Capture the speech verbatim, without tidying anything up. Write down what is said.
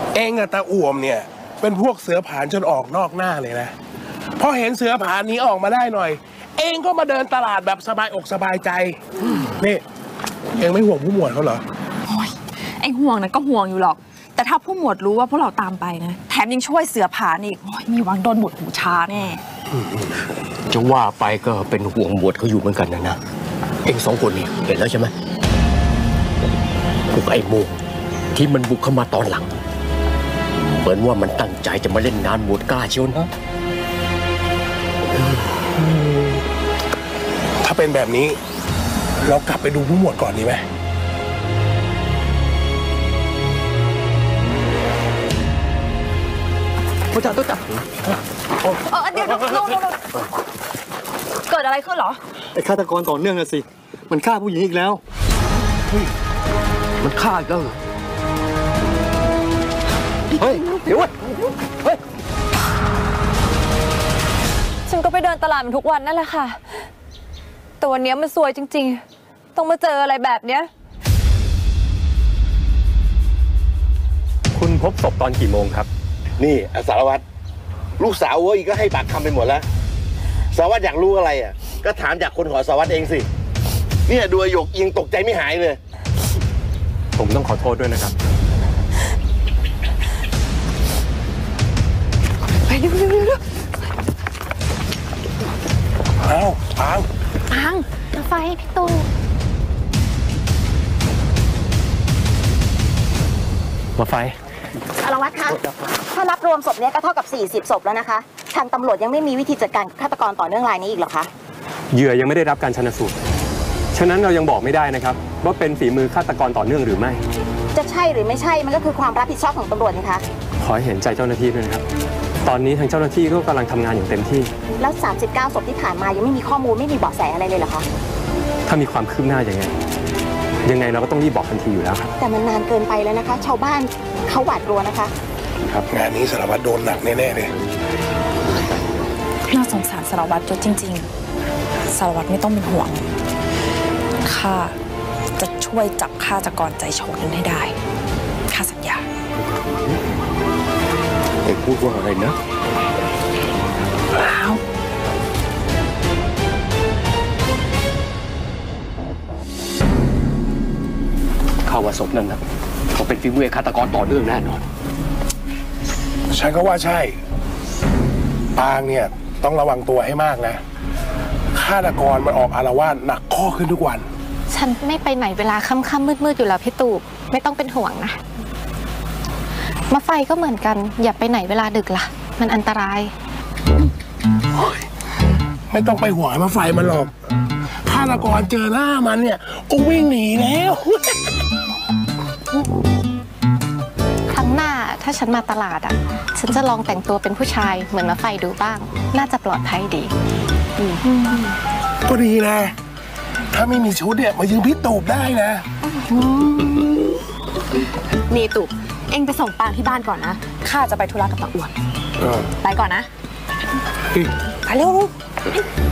เองกับตาอ่วมเนี่ยเป็นพวกเสือผานจนออกนอกหน้าเลยนะพอเห็นเสือผานนี้ออกมาได้หน่อยเองก็มาเดินตลาดแบบสบายอกสบายใจนี่เองไม่ห่วงผู้หมวดเขาเหรอโอ้ยไอ้ห่วงนะก็ห่วงอยู่หรอกแต่ถ้าผู้หมวดรู้ว่าพวกเราตามไปนะแถมยังช่วยเสือผานอีกมีหวังโดนบทหูชาแน่จะว่าไปก็เป็นห่วงหมวดเขาอยู่เหมือนกันนะนะเองสองคนนี่เห็นแล้วใช่ไหมพวกไอ้โมงที่มันบุกเข้ามาตอนหลังเหมือนว่ามันตั้งใจจะมาเล่นงานหมวดกล้าเชียวนะถ้าเป็นแบบนี้เรากลับไปดูผู้หมวดก่อนดีไหมผู้จัดตัวจับเออเดี๋ยวเดี๋ยวเกิดอะไรขึ้นเหรอไอ้ฆาตกรต่อเนื่องนะสิมันฆ่าผู้หญิงอีกแล้วมันฆ่าอีกแล้วเฮ้ยเดี๋ยวเฮ้ยฉันก็ไปเดินตลาดมันทุกวันนั่นแหละค่ะแต่วันนี้มันซวยจริงๆต้องมาเจออะไรแบบเนี้ยคุณพบศพตอนกี่โมงครับนี่สารวัตรลูกสาวว่าอีกก็ให้ปากคำไปหมดแล้วสารวัตรอยากรู้อะไรอ่ะก็ถามจากคนของสารวัตรเองสิเนี่ยดูหยกยิงตกใจไม่หายเลยผมต้องขอโทษด้วยนะครับไปเร็วเร็วเร็วอ้าวปังปังมาไฟพี่ตู่มาไฟสารวัตรคะถ้านับรวมศพนี้ก็เท่ากับสี่สิบศพแล้วนะคะทางตำรวจยังไม่มีวิธีจัดการฆาตกรต่อเนื่องรายนี้อีกหรอคะเหยื่อยังไม่ได้รับการชันสูตรฉะนั้นเรายังบอกไม่ได้นะครับว่าเป็นฝีมือฆาตกรต่อเนื่องหรือไม่จะใช่หรือไม่ใช่มันก็คือความรับผิดชอบของตำรวจนะคะขอให้เห็นใจเจ้าหน้าที่ด้วยนะครับตอนนี้ทางเจ้าหน้าที่ก็กำลังทำงานอย่างเต็มที่แล้วสามสิบเก้าศพที่ผ่านมายังไม่มีข้อมูลไม่มีเบาะแสอะไรเลยเหรอคะถ้ามีความคืบหน้าอย่างไงยังไงเราก็ต้องรีบบอกทันทีอยู่แล้วครับแต่มันนานเกินไปแล้วนะคะชาวบ้านเขาหวาดกลัวนะคะครับงานนี้สารวัตรโดนหนักแน่ๆเลยน่าสงสารสารวัตรจริงๆสารวัตรไม่ต้องเป็นห่วงข้าจะช่วยจับฆาตกรใจโฉดนั้นให้ได้ข้าสัญญาไอ้พูดว่าอะไรนะเปล่าข่าวว่าศพนั่นนะเขาเป็นฝีมือฆาตกรต่อเนื่องแน่นอนฉันก็ว่าใช่ปางเนี่ยต้องระวังตัวให้มากนะฆาตกรมันออกอาละวาดหนักข้อขึ้นทุกวันฉันไม่ไปไหนเวลาค่ำๆมืดๆอยู่แล้วพี่ตู่ไม่ต้องเป็นห่วงนะมาไฟก็เหมือนกันอย่าไปไหนเวลาดึกล่ะมันอันตรายไม่ต้องไปห่วงมาไฟมันหรอกฆาตกรเจอหน้ามันเนี่ยก็วิ่งหนีแล้วครั้งหน้าถ้าฉันมาตลาดอ่ะฉันจะลองแต่งตัวเป็นผู้ชายเหมือนมาไฟดูบ้างน่าจะปลอดภัยดีก็ดีนะถ้าไม่มีชุดเนี่ยมายืมพี่ตูบได้นะนี่ตูบเอ็งไปส่งปางที่บ้านก่อนนะข้าจะไปธุระกับตาอ้วนไปก่อนนะไปเร็ว